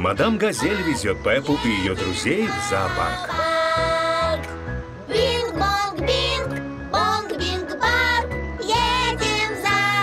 Мадам Газель везет Пеппу и ее друзей в зоопарк. Бинг-бонг-бинг, бонг-бинг-барк, едем в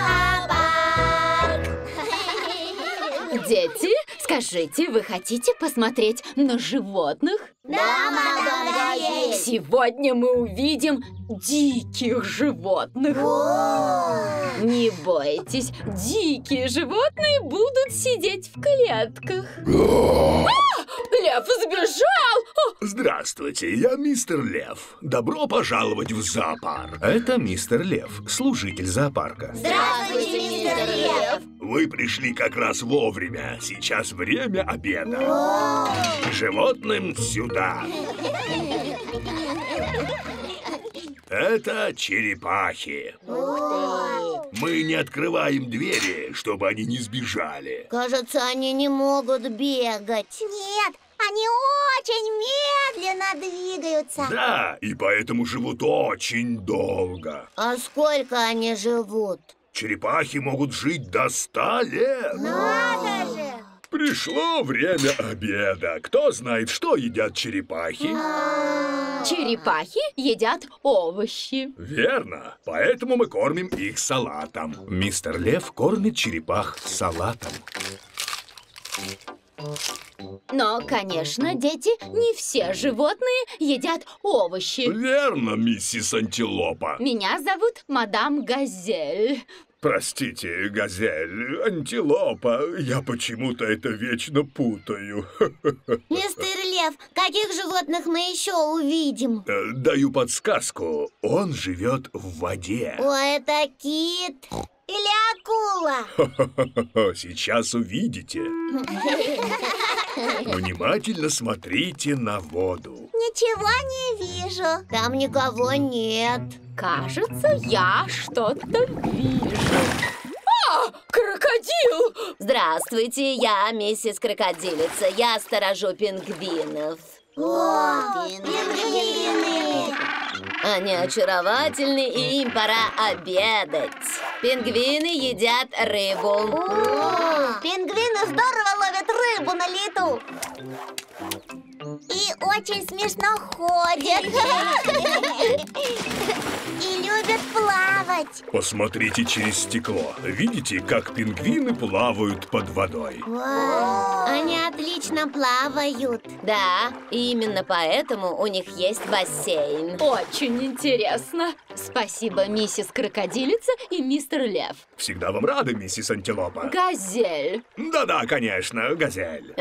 зоопарк. Дети, скажите, вы хотите посмотреть на животных? Да, мадам Газель. Сегодня мы увидим диких животных. Не бойтесь, дикие животные будут сидеть в клетках. Лев сбежал! Здравствуйте, я мистер Лев. Добро пожаловать в зоопарк. Это мистер Лев, служитель зоопарка. Здравствуйте, мистер Лев. Вы пришли как раз вовремя. Сейчас время обеда. Животным сюда. Это черепахи. Мы не открываем двери, чтобы они не сбежали. Кажется, они не могут бегать. Нет, они очень медленно двигаются. Да, и поэтому живут очень долго. А сколько они живут? Черепахи могут жить до 100 лет. Надо же! Пришло время обеда. Кто знает, что едят черепахи? Черепахи едят овощи. Верно. Поэтому мы кормим их салатом. Мистер Лев кормит черепах салатом. Но, конечно, дети, не все животные едят овощи. Верно, миссис Антилопа. Меня зовут мадам Газель. Простите, Газель, Антилопа, я почему-то это вечно путаю. Мистер Лев, каких животных мы еще увидим? Даю подсказку. Он живет в воде. О, это кит или акула? Сейчас увидите. Внимательно смотрите на воду. Ничего не вижу. Там никого нет. Кажется, я что-то вижу. Крокодил! Здравствуйте, я миссис Крокодилица. Я сторожу пингвинов. О, пингвины! Они очаровательны, и им пора обедать. Пингвины едят рыбу. Пингвины здорово ловят рыбу на лету. И очень смешно ходят. И любят плавать. Посмотрите через стекло. Видите, как пингвины плавают под водой? Они отлично плавают. Да, именно поэтому у них есть бассейн. Очень интересно. Спасибо, миссис Крокодилица и мистер Лев. Всегда вам рады, миссис Антилопа. Газель. Да-да, конечно, Газель.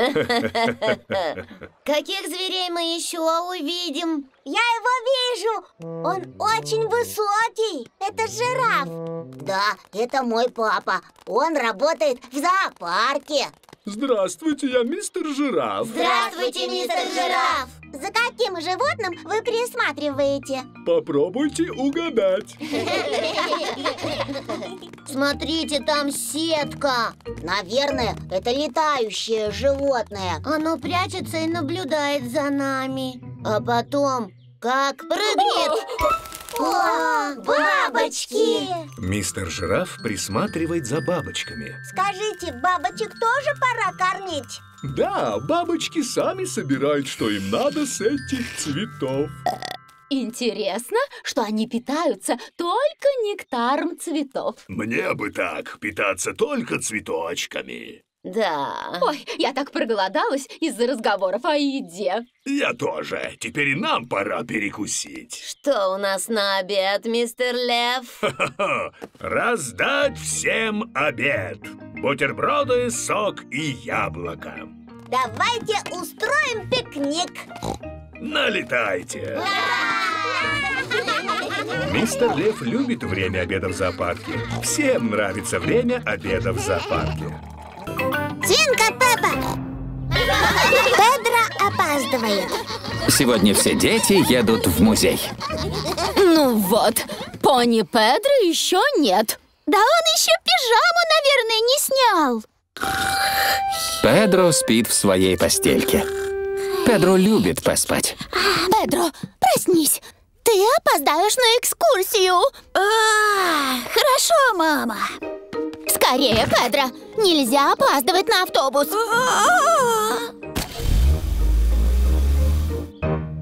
Каких зверей мы еще увидим? Я его вижу. Он очень высокий. Это жираф. Да, это мой папа. Он работает в зоопарке. Здравствуйте, я мистер Жираф. Здравствуйте, мистер Жираф. За каким животным вы присматриваете? Попробуйте угадать. Смотрите, там сетка. Наверное, это летающее животное. Оно прячется и наблюдает за нами. А потом, как прыгнет. О, бабочки! Мистер Жираф присматривает за бабочками. Скажите, бабочек тоже пора кормить? Да, бабочки сами собирают, что им надо с этих цветов. Интересно, что они питаются только нектаром цветов. Мне бы так, питаться только цветочками. Да. Ой, я так проголодалась из-за разговоров о еде. Я тоже. Теперь и нам пора перекусить. Что у нас на обед, мистер Лев? Раздать всем обед. Бутерброды, сок и яблоко. Давайте устроим пикник. Налетайте. Мистер Лев любит время обеда в зоопарке. Всем нравится время обеда в зоопарке. Свинка Пеппа! Педро опаздывает. Сегодня все дети едут в музей. Ну вот, пони Педро еще нет. Да он еще пижаму, наверное, не снял. Педро спит в своей постельке. Педро любит поспать. Педро, проснись. Ты опоздаешь на экскурсию. Хорошо, мама. Скорее, Педро. Нельзя опаздывать на автобус.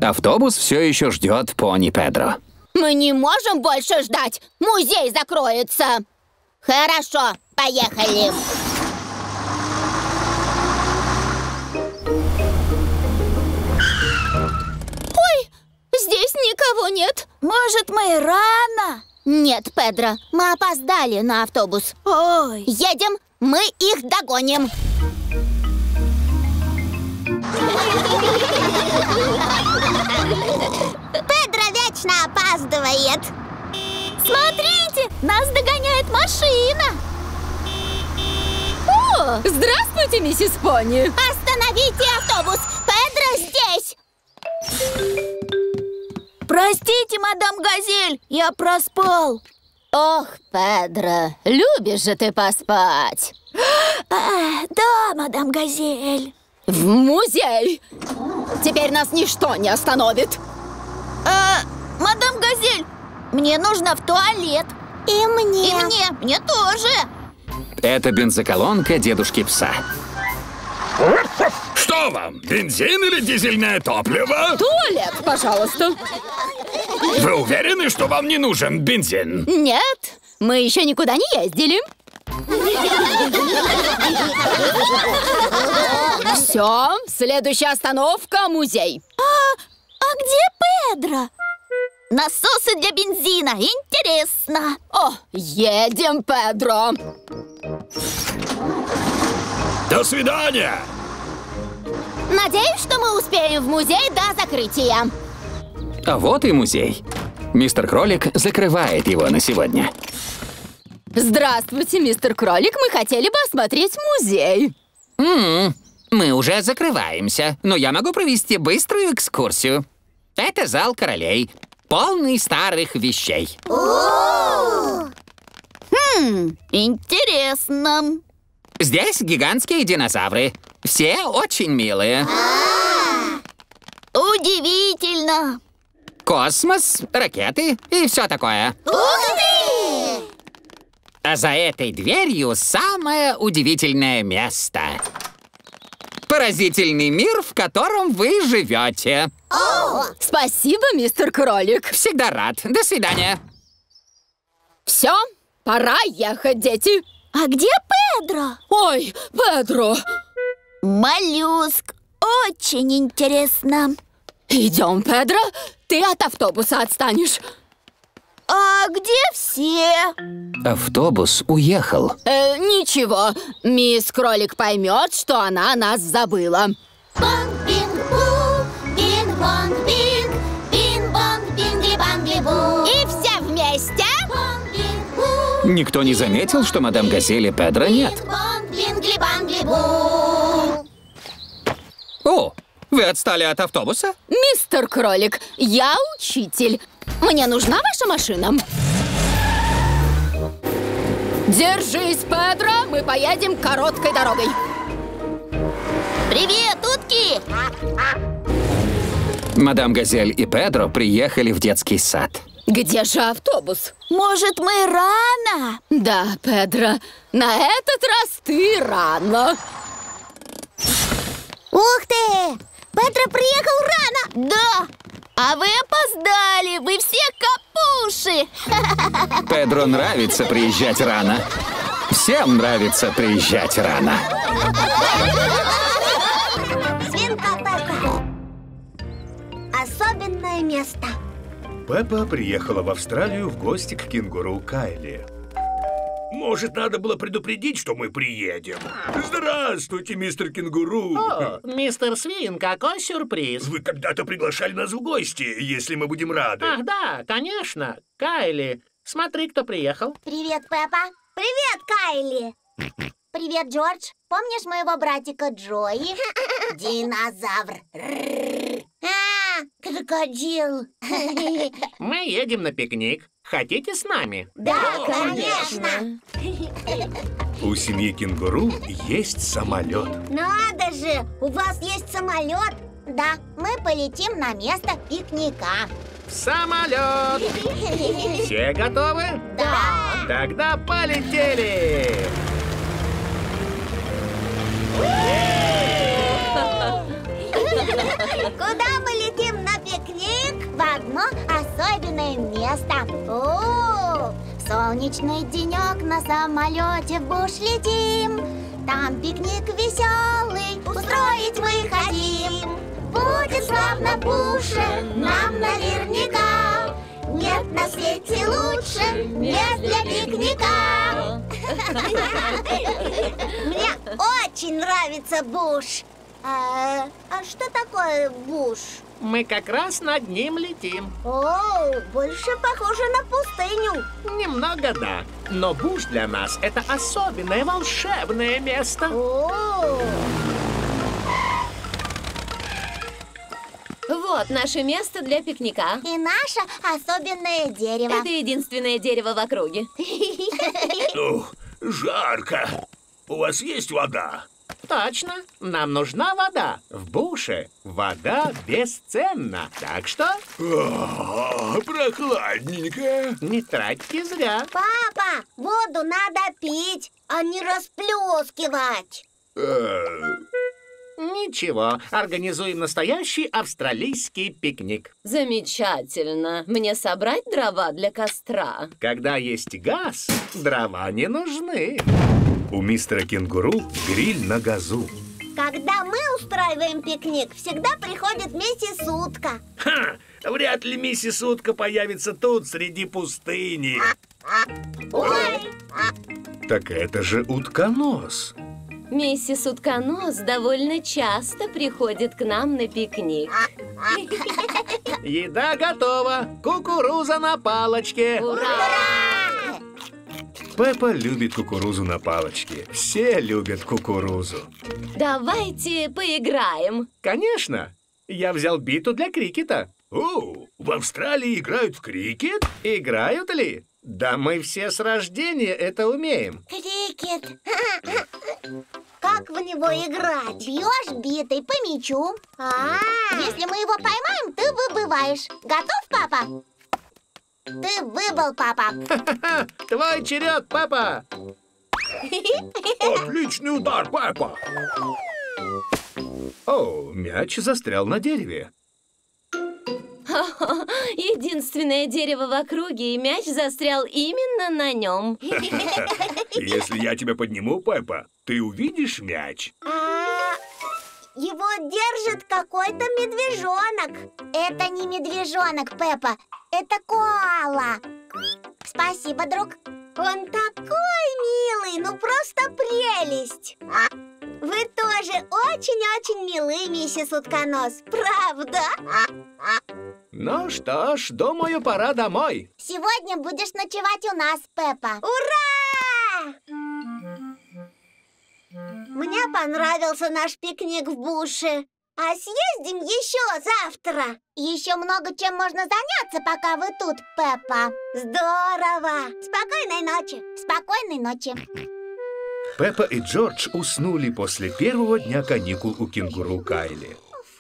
Автобус все еще ждет пони Педро. Мы не можем больше ждать. Музей закроется. Хорошо, поехали. Ой, здесь никого нет. Может, мы рано? Нет, Педро, мы опоздали на автобус. Ой. Едем, мы их догоним. Педро вечно опаздывает. Смотрите, нас догоняет машина. О, здравствуйте, миссис Пони. Остановите автобус, Педро здесь. Простите, мадам Газель, я проспал. Ох, Педро, любишь же ты поспать. Да, мадам Газель. В музей! Теперь нас ничто не остановит. Мадам Газель, мне нужно в туалет. И мне. Мне тоже. Это бензоколонка дедушки Пса. Что вам, бензин или дизельное топливо? Туалет, пожалуйста. Вы уверены, что вам не нужен бензин? Нет, мы еще никуда не ездили. Все, следующая остановка — музей. А где Педро? Насосы для бензина, интересно. О, едем, Педро. До свидания! Надеюсь, что мы успеем в музей до закрытия. А вот и музей. Мистер Кролик закрывает его на сегодня. Здравствуйте, мистер Кролик. Мы хотели бы осмотреть музей. Мы уже закрываемся, но я могу провести быструю экскурсию. Это зал королей, полный старых вещей. Интересно. Здесь гигантские динозавры. Все очень милые. Удивительно. Космос, ракеты и все такое. Ух ты! А за этой дверью самое удивительное место. Поразительный мир, в котором вы живете. Спасибо, мистер Кролик. Всегда рад. До свидания. Все, пора ехать, дети. А где Педро? Ой, Педро. Моллюск. Очень интересно. Идем, Педро. Ты от автобуса отстанешь. А где все? Автобус уехал. Ничего, мисс Кролик поймет, что она нас забыла. Бонг-бинг-бу, бинг-бонг-бинг, бинг-бонг-бингли-бангли-бу. И все вместе. Бонг-бинг-бу, Никто не заметил, что мадам Газель и Педро нет. бинг-бонг-бингли-бангли-бу. О, вы отстали от автобуса? Мистер Кролик, я учитель. Мне нужна ваша машина? Держись, Педро, мы поедем короткой дорогой. Привет, утки! Мадам Газель и Педро приехали в детский сад. Где же автобус? Может, мы рано? Да, Педро, на этот раз ты рано. Ух ты! Педро приехал рано! Да! А вы опоздали! Вы все капуши! Педро нравится приезжать рано. Всем нравится приезжать рано. Свинка Пеппа. Особенное место. Пеппа приехала в Австралию в гости к кенгуру Кайли. Может, надо было предупредить, что мы приедем? Здравствуйте, мистер Кенгуру! О, мистер Свин, какой сюрприз! Вы когда-то приглашали нас в гости, если мы будем рады. Ах, да, конечно. Кайли, смотри, кто приехал. Привет, Пеппа. Привет, Кайли. Привет, Джордж. Помнишь моего братика Джои? Динозавр. Крокодил. Мы едем на пикник. Хотите с нами? Да, конечно. У семьи кенгуру есть самолет. Надо же, у вас есть самолет? Да, мы полетим на место пикника. В самолет! Все готовы? Да. Тогда полетели! Куда мы летим на пикник? место. О, в солнечный денек на самолете в буш летим. Там пикник веселый устроить мы хотим. Будет славно в буше нам наверняка. Нет на свете лучше мест для пикника. Мне очень нравится буш. А что такое буш? Мы как раз над ним летим. О, больше похоже на пустыню. Немного да. Но буш для нас — это особенное волшебное место. О, Вот наше место для пикника. и наше особенное дерево. Это единственное дерево в округе. Ух, жарко. У вас есть вода? Точно. Нам нужна вода. В буше вода бесценна. Так что Прохладненько. не тратьте зря. Папа, воду надо пить, а не расплескивать. Ничего, организуем настоящий австралийский пикник. Замечательно. Мне собрать дрова для костра? Когда есть газ, дрова не нужны. У мистера Кенгуру гриль на газу. Когда мы устраиваем пикник, всегда приходит миссис Утка. Ха! Вряд ли миссис Утка появится тут, среди пустыни. Ой, Так это же утконос. Миссис Утконос довольно часто приходит к нам на пикник. Еда готова. Кукуруза на палочке. Ура! Пеппа любит кукурузу на палочке. Все любят кукурузу. Давайте поиграем. Конечно. Я взял биту для крикета. О, в Австралии играют в крикет? Играют ли? Да мы все с рождения это умеем. крикет. Как в него играть? Бьешь битой по мячу. Если мы его поймаем, ты выбываешь. Готов, папа? Ты выбыл, папа. Ха-ха, твой черед, папа. Отличный удар, Пеппа! О, мяч застрял на дереве. Единственное дерево в округе, и мяч застрял именно на нем. Если я тебя подниму, Пеппа, ты увидишь мяч. Его держит какой-то медвежонок. Это не медвежонок, Пеппа. Это коала. Спасибо, друг. Он такой милый, ну просто прелесть. Вы тоже очень-очень милы, миссис Утконос, правда? Ну что ж, думаю, пора домой. Сегодня будешь ночевать у нас, Пеппа. Ура! Мне понравился наш пикник в буше. А съездим еще завтра. Еще много чем можно заняться, пока вы тут, Пеппа. Здорово! Спокойной ночи. Спокойной ночи. Пеппа и Джордж уснули после первого дня каникул у кенгуру Кайли.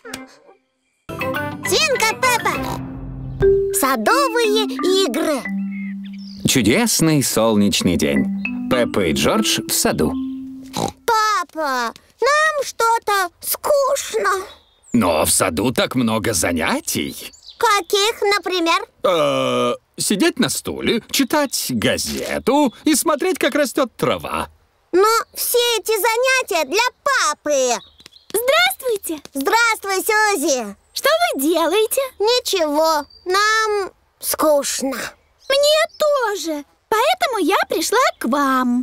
Свинка Пеппа. Садовые игры. Чудесный солнечный день. Пеппа и Джордж в саду. Папа, нам что-то скучно. Но в саду так много занятий. Каких, например? Сидеть на стуле, читать газету и смотреть, как растет трава. Но все эти занятия для папы. Здравствуйте. Здравствуй, Сьюзи. Что вы делаете? Ничего, нам скучно. Мне тоже. Поэтому я пришла к вам.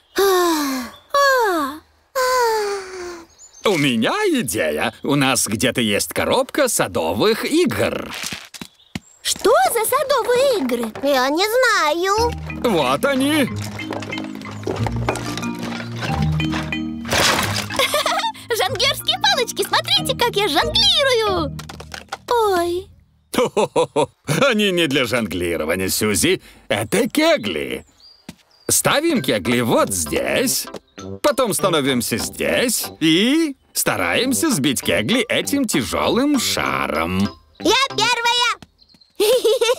У меня идея. У нас где-то есть коробка садовых игр. Что за садовые игры? Я не знаю. Вот они. Жонглерские палочки. Смотрите, как я жонглирую. Ой. Хо-хо-хо. Они не для жонглирования, Сьюзи. Это кегли. Ставим кегли вот здесь, потом становимся здесь и стараемся сбить кегли этим тяжелым шаром. Я первая.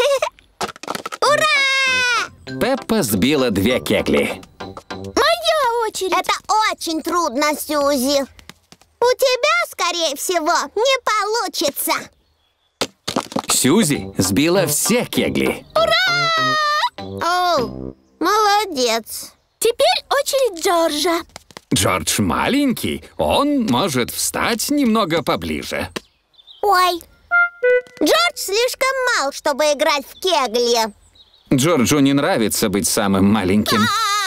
Ура! Пеппа сбила 2 кегли. Моя очередь. Это очень трудно, Сьюзи. У тебя, скорее всего, не получится. Сьюзи сбила все кегли. О, О, молодец. Теперь очередь Джорджа. Джордж маленький, он может встать немного поближе. Ой, Джордж слишком мал, чтобы играть в кегли. Джорджу не нравится быть самым маленьким.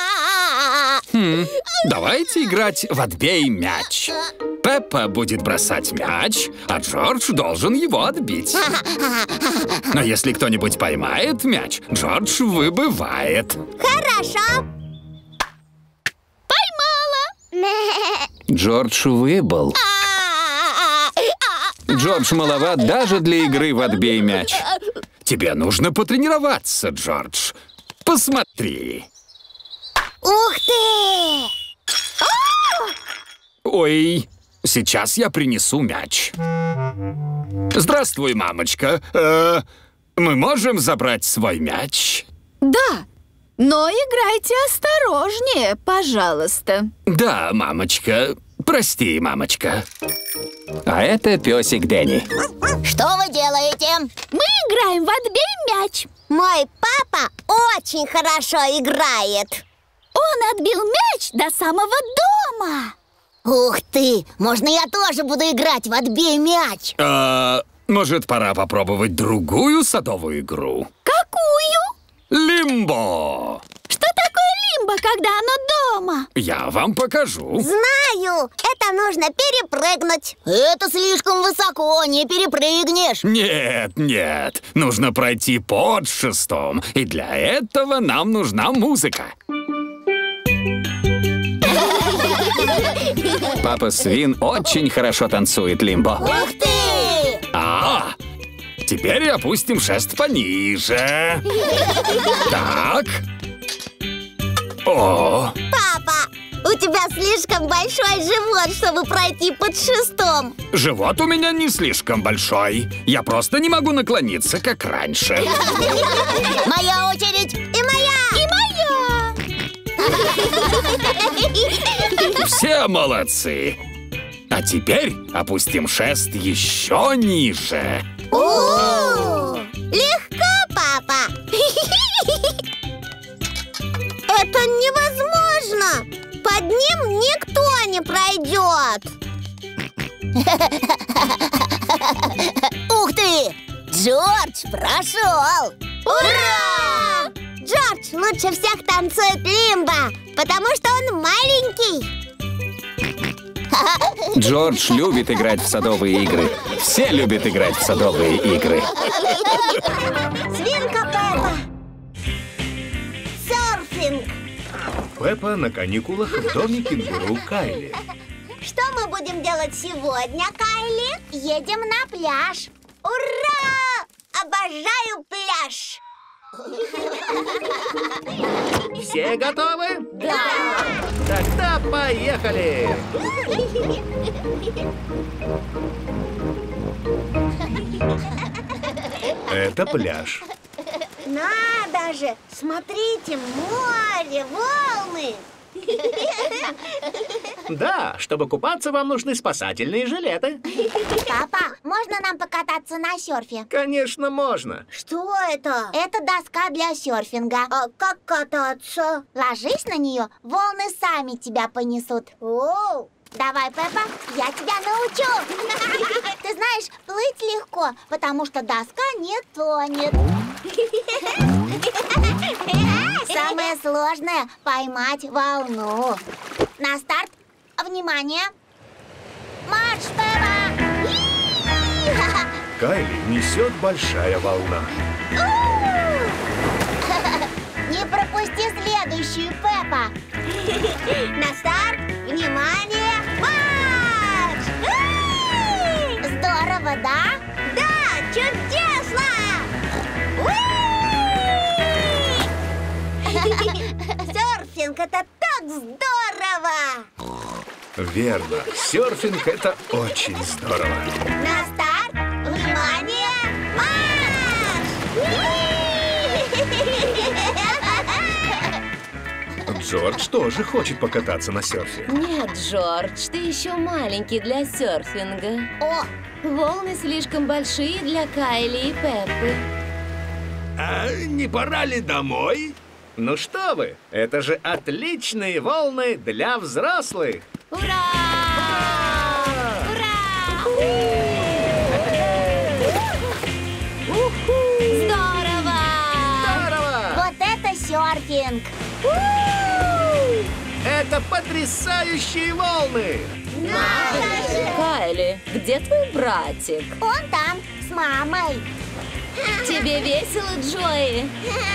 Давайте играть в «Отбей мяч». Пеппа будет бросать мяч, а Джордж должен его отбить. Но если кто-нибудь поймает мяч, Джордж выбывает. Хорошо. Джордж выбыл. Джордж маловат даже для игры в «Отбей мяч». Тебе нужно потренироваться, Джордж. Посмотри. Ух ты! Ой, сейчас я принесу мяч. Здравствуй, мамочка. Мы можем забрать свой мяч? Да, но играйте осторожнее, пожалуйста. Да, мамочка. Прости, мамочка. А это песик Дэнни. Что вы делаете? Мы играем в «Отбей мяч». Мой папа очень хорошо играет. Он отбил мяч до самого дома. Ух ты! Можно я тоже буду играть в «Отбей мяч»? Может, пора попробовать другую садовую игру? Какую? Лимбо. Что такое лимбо, когда оно дома? Я вам покажу. Знаю! Это нужно перепрыгнуть. Это слишком высоко, не перепрыгнешь. Нет, нет. Нужно пройти под шестом. И для этого нам нужна музыка. Папа Свин очень хорошо танцует лимбо. Ух ты! Теперь опустим шест пониже. Так. О! Папа, у тебя слишком большой живот, чтобы пройти под шестом. Живот у меня не слишком большой. Я просто не могу наклониться, как раньше. Моя очередь! И моя! И моя! Все молодцы. А теперь опустим шест еще ниже. О, легко, папа! Это невозможно! Под ним никто не пройдет! Ух ты! Джордж прошел! Ура! Джордж лучше всех танцует лимбо, потому что он маленький. Джордж любит играть в садовые игры. Все любят играть в садовые игры. Свинка Пеппа. Серфинг. Пеппа на каникулах в доме кенгуру Кайли. Что мы будем делать сегодня, Кайли? Едем на пляж. Ура! Обожаю пляж. Все готовы? Да. Тогда поехали! Это пляж. Надо же! Смотрите, море, волны! Да, чтобы купаться, вам нужны спасательные жилеты. Папа, можно нам покататься на серфе? Конечно, можно. Что это? Это доска для серфинга. А как кататься? Ложись на нее, волны сами тебя понесут. Оу! Давай, Пеппа, я тебя научу. Ты знаешь, плыть легко, потому что доска не тонет. Самое сложное — поймать волну. На старт. Внимание. Марш, Пеппа! Кайли несет большая волна. Не пропусти следующую, Пеппа. На старт. Внимание. Марш! Здорово, да? Да, чудесно! Серфинг — это так здорово! Верно. Серфинг — это очень здорово. На старт! Внимание! Марш! Джордж тоже хочет покататься на серфе. Нет, Джордж, ты еще маленький для серфинга. О, Волны слишком большие для Кайли и Пеппы. А не пора ли домой? Ну что вы, это же отличные волны для взрослых. Ура! Здорово! Здорово! Вот это серфинг! Это потрясающие волны! Кайли, где твой братик? Он там, с мамой. Тебе весело, Джои?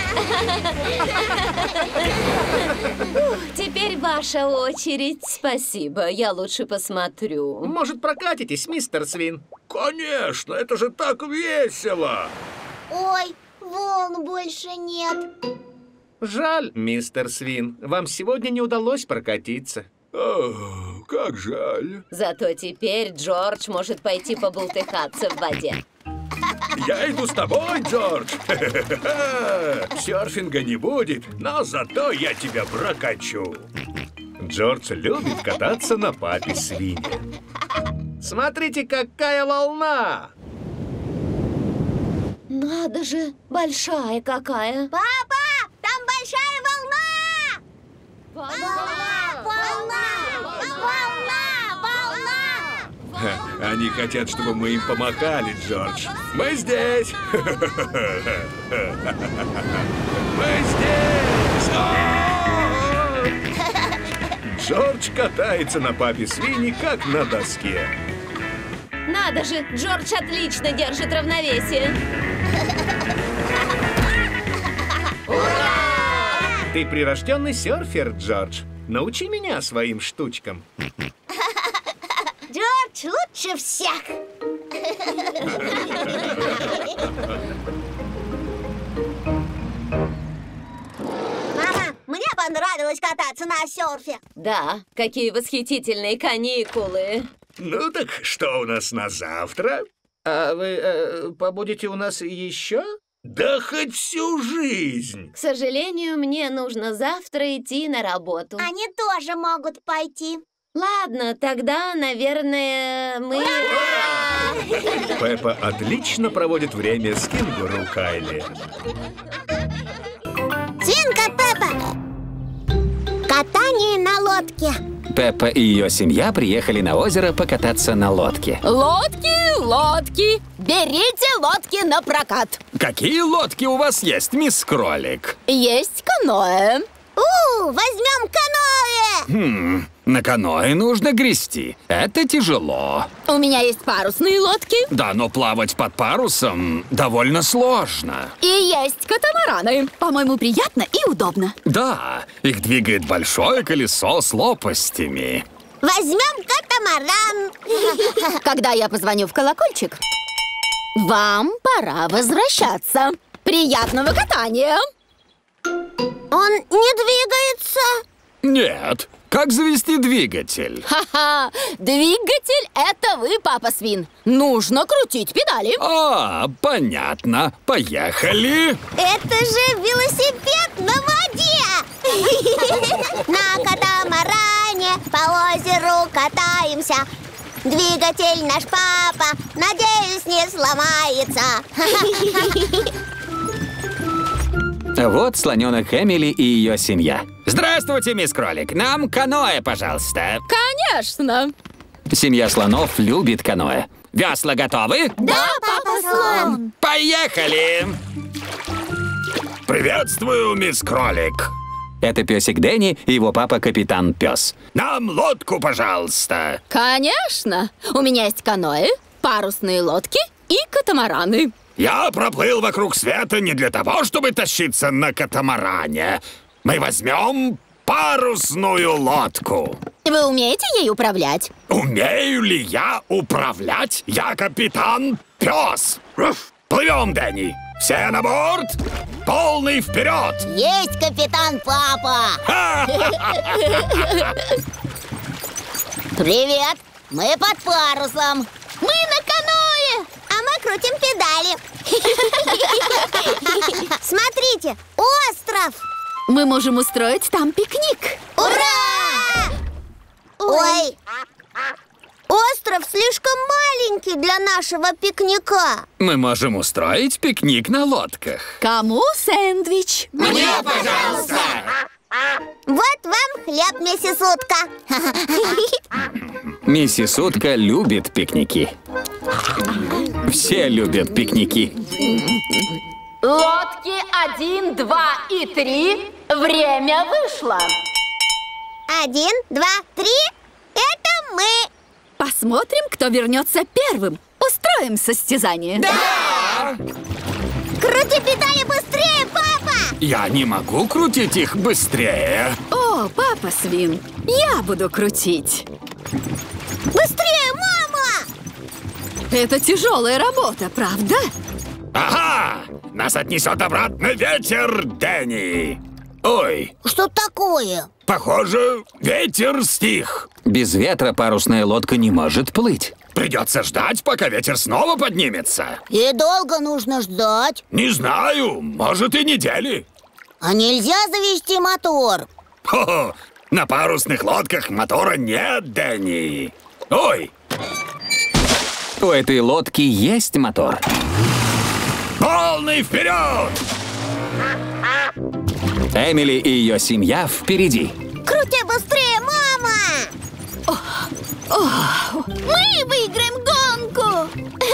Теперь ваша очередь. Спасибо, я лучше посмотрю. Может, прокатитесь, мистер Свин? Конечно, это же так весело! Ой, волн больше нет. Жаль, мистер Свин, вам сегодня не удалось прокатиться. О, как жаль. Зато теперь Джордж может пойти побултыхаться в воде. Я иду с тобой, Джордж. Серфинга не будет, но зато я тебя прокачу. Джордж любит кататься на папе свинье. Смотрите, какая волна! Надо же, большая какая. Папа, там большая волна! Волна! Они хотят, чтобы мы им помахали, Джордж. Мы здесь. Мы здесь. Джордж катается на папе свиньи, как на доске. Надо же, Джордж отлично держит равновесие. Ты прирожденный серфер, Джордж. Научи меня своим штучкам. Джордж лучше всех! Мама, мне понравилось кататься на серфе. Да, какие восхитительные каникулы. Ну так что у нас на завтра? А вы побудете у нас еще? Да хоть всю жизнь. К сожалению, мне нужно завтра идти на работу. Они тоже могут пойти. Ладно, тогда, наверное, мы... Пеппа отлично проводит время с кенгуру Кайли. Свинка Пеппа! Катание на лодке. Пеппа и ее семья приехали на озеро покататься на лодке. Лодки, лодки. Берите лодки на прокат. Какие лодки у вас есть, мисс Кролик? Есть каноэ. Возьмем каноэ! На каноэ нужно грести. Это тяжело. У меня есть парусные лодки. Да, но плавать под парусом довольно сложно. И есть катамараны. По-моему, приятно и удобно. Да, их двигает большое колесо с лопастями. Возьмем катамаран. Когда я позвоню в колокольчик, вам пора возвращаться. Приятного катания! Он не двигается. Нет. Как завести двигатель? Ха-ха! Двигатель — это вы, папа свин. Нужно крутить педали. А, понятно. Поехали. Это же велосипед на воде. На катамаране по озеру катаемся. Двигатель наш папа, надеюсь, не сломается. Вот слоненок Эмили и ее семья. Здравствуйте, мисс Кролик. Нам каноэ, пожалуйста. Конечно. Семья слонов любит каноэ. Весла готовы? Да, папа слон. Поехали! Приветствую, мисс Кролик. Это песик Дэнни и его папа Капитан Пес. Нам лодку, пожалуйста. Конечно. У меня есть каноэ, парусные лодки и катамараны. Я проплыл вокруг света не для того, чтобы тащиться на катамаране. Мы возьмем парусную лодку. Вы умеете ей управлять? Умею ли я управлять? Я Капитан Пес. Плывем, Дэнни. Все на борт. Полный вперед. Есть, капитан папа. Привет. Мы под парусом. Мы на каноэ. А мы крутим педали. Смотрите, остров. Мы можем устроить там пикник. Ура! Ой! Остров слишком маленький для нашего пикника. Мы можем устроить пикник на лодках. Кому сэндвич? Мне, пожалуйста! Вот вам хлеб, миссис Утка. Миссис Утка любит пикники. Все любят пикники. Лодки 1, 2 и 3. Время вышло. 1, 2, 3. Это мы. Посмотрим, кто вернется первым. Устроим состязание. Да! Крути педали быстрее, папа! Я не могу крутить их быстрее. О, папа Свин, я буду крутить. Быстрее, мама! Это тяжелая работа, правда? Ага! Нас отнесет обратно ветер, Дэнни. Ой, Что такое? похоже, ветер стих. Без ветра парусная лодка не может плыть. Придется ждать, пока ветер снова поднимется. И долго нужно ждать. Не знаю, может и недели. А нельзя завести мотор? Хо-хо, на парусных лодках мотора нет, Дэнни. Ой! У этой лодки есть мотор. Полный вперед! Эмили и ее семья впереди. Крути быстрее, мама! Мы выиграем гонку!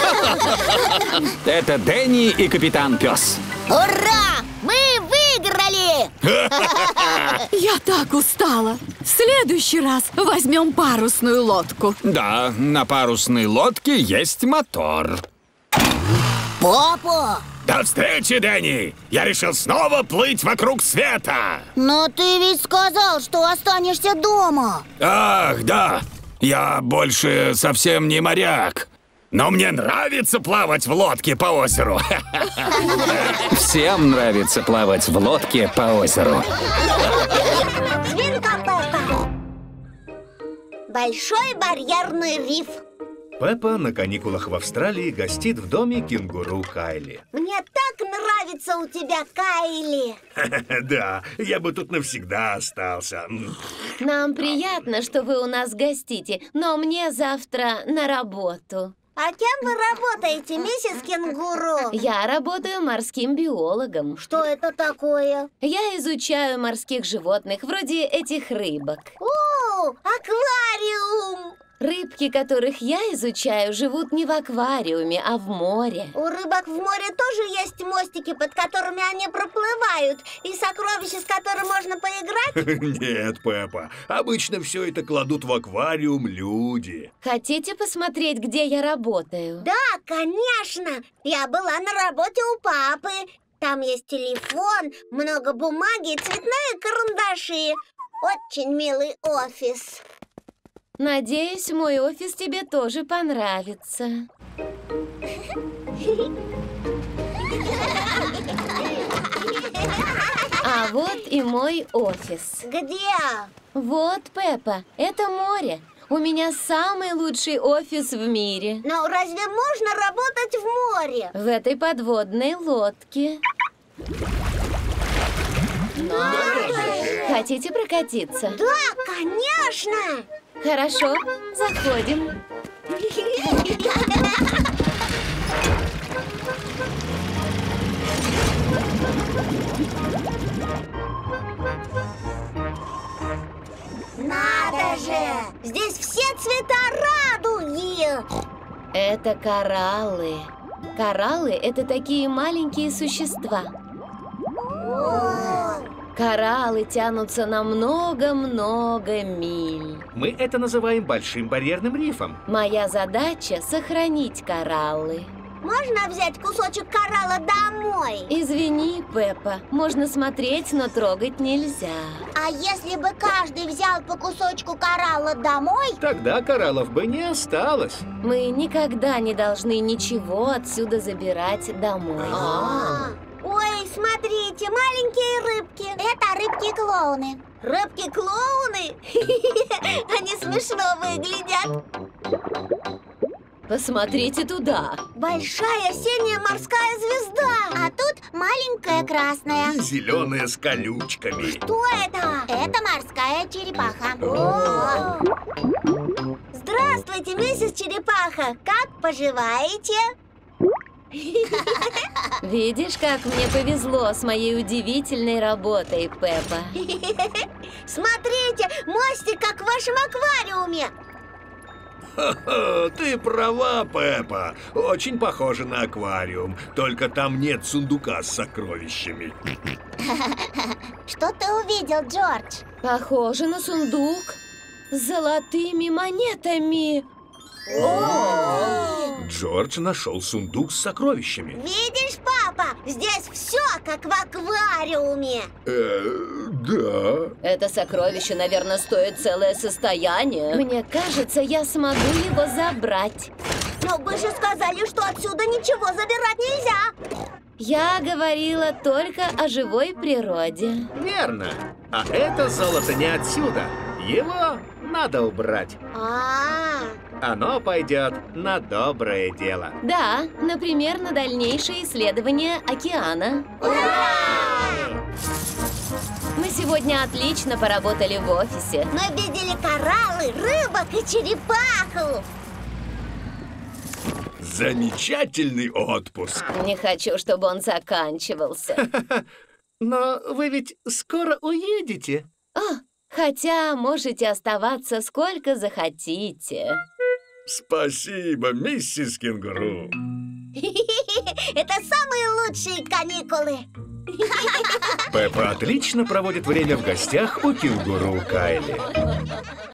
Это Дэнни и капитан Пес. Ура! Мы выиграли! Я так устала. В следующий раз возьмем парусную лодку. Да, на парусной лодке есть мотор. Папа! До встречи, Дэнни! Я решил снова плыть вокруг света. Но ты ведь сказал, что останешься дома. Ах, да. Я больше совсем не моряк. Но мне нравится плавать в лодке по озеру. Всем нравится плавать в лодке по озеру. Свинка Пеппа. Большой барьерный риф. Пеппа на каникулах в Австралии гостит в доме кенгуру Кайли. Мне так нравится у тебя, Кайли. Да, я бы тут навсегда остался. Нам приятно, что вы у нас гостите, но мне завтра на работу. А кем вы работаете, миссис Кенгуру? Я работаю морским биологом. Что это такое? Я изучаю морских животных, вроде этих рыбок. О, аквариум! Рыбки, которых я изучаю, живут не в аквариуме, а в море. У рыбок в море тоже есть мостики, под которыми они проплывают, и сокровища, с которым можно поиграть? Нет, Пеппа, обычно все это кладут в аквариум люди. Хотите посмотреть, где я работаю? Да, конечно! Я была на работе у папы. Там есть телефон, много бумаги и цветные карандаши. Очень милый офис. Надеюсь, мой офис тебе тоже понравится. А вот и мой офис. Где? Вот, Пеппа, это море. У меня самый лучший офис в мире. Но разве можно работать в море? В этой подводной лодке. Хотите прокатиться? Да, конечно! Хорошо, заходим. Надо же! Здесь все цвета радуги! Это кораллы. Кораллы — это такие маленькие существа. Кораллы тянутся на много-много миль. Мы это называем большим барьерным рифом. Моя задача — сохранить кораллы. Можно взять кусочек коралла домой? Извини, Пеппа, можно смотреть, но трогать нельзя. А если бы каждый взял по кусочку коралла домой? Тогда кораллов бы не осталось. Мы никогда не должны ничего отсюда забирать домой. Ой, смотрите, маленькие рыбки. Это рыбки-клоуны. Рыбки-клоуны? Они смешно выглядят. Посмотрите туда. Большая синяя морская звезда. А тут маленькая красная. И зеленые с колючками. Что это? Это морская черепаха. Здравствуйте, миссис черепаха, как поживаете? Видишь, как мне повезло с моей удивительной работой, Пеппа. Смотрите, мостик, как в вашем аквариуме. Ха-ха, ты права, Пеппа. Очень похоже на аквариум. Только там нет сундука с сокровищами. Что ты увидел, Джордж? Похоже на сундук с золотыми монетами. Джордж нашел сундук с сокровищами. Видишь, папа, здесь все как в аквариуме. Да. Это сокровище, наверное, стоит целое состояние. Мне кажется, я смогу его забрать. Но вы же сказали, что отсюда ничего забирать нельзя. Я говорила только о живой природе. Верно. А это золото не отсюда. Его надо убрать. Оно пойдет на доброе дело. Да, например, на дальнейшее исследование океана. Мы сегодня отлично поработали в офисе. Мы видели кораллы, рыбок и черепаху. Замечательный отпуск. Не хочу, чтобы он заканчивался. Но вы ведь скоро уедете. Хотя можете оставаться сколько захотите. Спасибо, миссис Кенгуру. Это самые лучшие каникулы. Пеппа отлично проводит время в гостях у кенгуру Кайли.